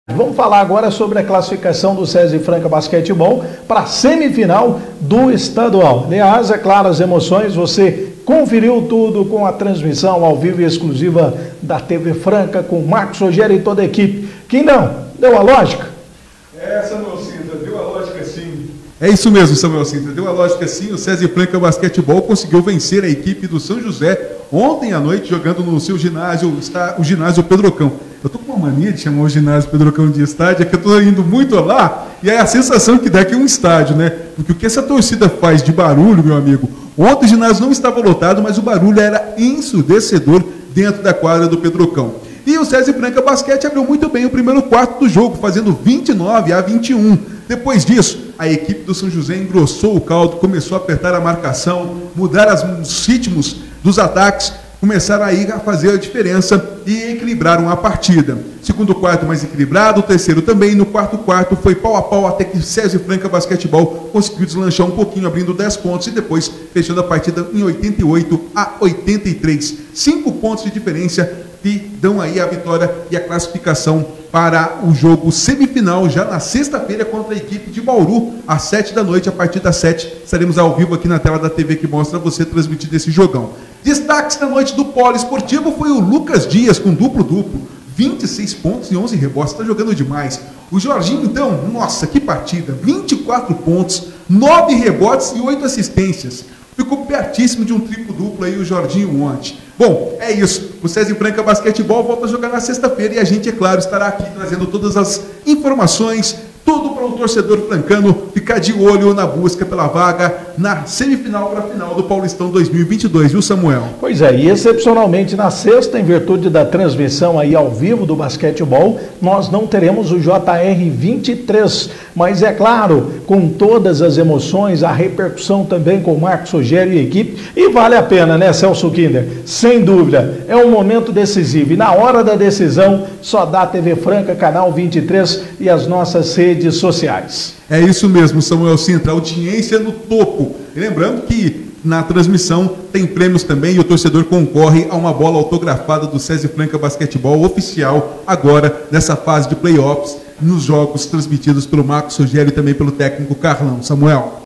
Vamos falar agora sobre a classificação do César Franca Basquetebol para a semifinal do estadual. Aliás, é claro, as emoções, você conferiu tudo com a transmissão ao vivo e exclusiva da TV Franca, com Marcos Rogério e toda a equipe. Quem não? Deu a lógica? Samuel Sintra, deu a lógica sim. É isso mesmo, Samuel Sintra, deu a lógica sim. O César Franca Basquetebol conseguiu vencer a equipe do São José ontem à noite, jogando no seu ginásio, o ginásio Pedrocão. Eu tô com uma mania de chamar o ginásio Pedrocão de estádio, é que eu tô indo muito lá, e é a sensação que dá que é um estádio, né? Porque o que essa torcida faz de barulho, meu amigo, ontem o ginásio não estava lotado, mas o barulho era ensurdecedor dentro da quadra do Pedrocão. E o César Franca Basquete abriu muito bem o primeiro quarto do jogo, fazendo 29-21. Depois disso, a equipe do São José engrossou o caldo, começou a apertar a marcação, mudar os ritmos dos ataques, começaram aí a fazer a diferença e equilibraram a partida. Segundo quarto mais equilibrado, o terceiro também. No quarto foi pau a pau até que César Franca Basquetebol conseguiu deslanchar um pouquinho, abrindo 10 pontos e depois fechando a partida em 88-83. 5 pontos de diferença que dão aí a vitória e a classificação para o jogo semifinal, já na sexta-feira, contra a equipe de Bauru, às 7 da noite. A partir das 7, estaremos ao vivo aqui na tela da TV que mostra você transmitindo esse jogão. Destaques da noite do Polo Esportivo foi o Lucas Dias, com duplo-duplo, 26 pontos e 11 rebotes, está jogando demais. O Jorginho, então, nossa, que partida, 24 pontos, 9 rebotes e 8 assistências. Ficou pertíssimo de um triplo-duplo aí o Jorginho ontem. Bom, é isso. O César Franca Basquetebol volta a jogar na sexta-feira e a gente, é claro, estará aqui trazendo todas as informações, tudo para o torcedor francano ficar de olho na busca pela vaga na semifinal para a final do Paulistão 2022, viu, Samuel? Pois é, e excepcionalmente na sexta, em virtude da transmissão aí ao vivo do basquetebol, nós não teremos o JR 23, mas é claro, com todas as emoções, a repercussão também com o Marcos Rogério e equipe, e vale a pena, né, Celso Kinder? Sem dúvida, é um momento decisivo, e na hora da decisão, só dá a TV Franca, canal 23 e as nossas redes sociais. É isso mesmo, Samuel Sintra, audiência no topo. E lembrando que na transmissão tem prêmios também e o torcedor concorre a uma bola autografada do César Franca Basquetebol oficial agora nessa fase de playoffs nos jogos transmitidos pelo Marcos Rogério e também pelo técnico Carlão. Samuel.